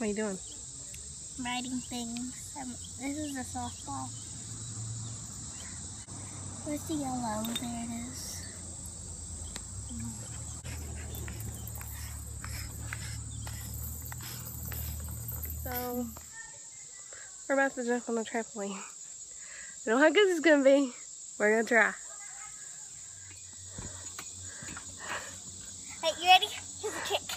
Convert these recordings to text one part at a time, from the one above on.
What are you doing? Writing things. This is a softball. Where's the yellow? There it is. So, we're about to jump on the trampoline. I don't know how good this is going to be. We're going to try. Hey, you ready? Here's a kick.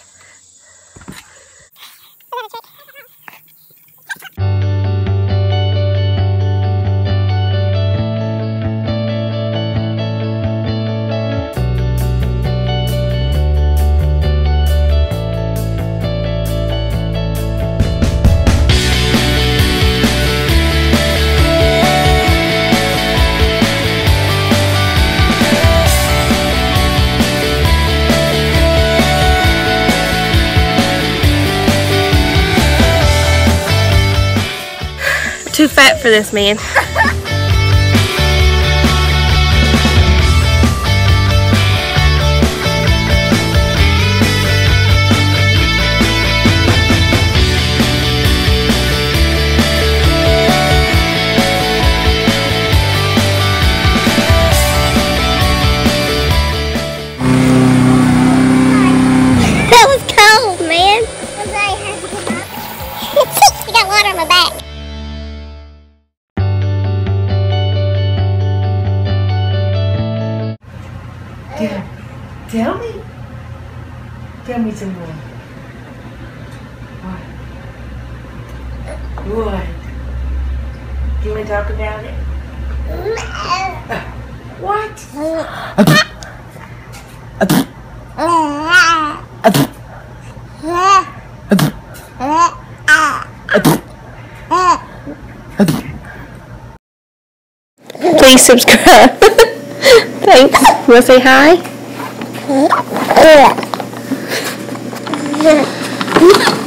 Too fat for this, man. That was cold, man. I got water on my back. Tell me some more. What? You want to talk about it? What? Please subscribe. Thanks. You want to say hi?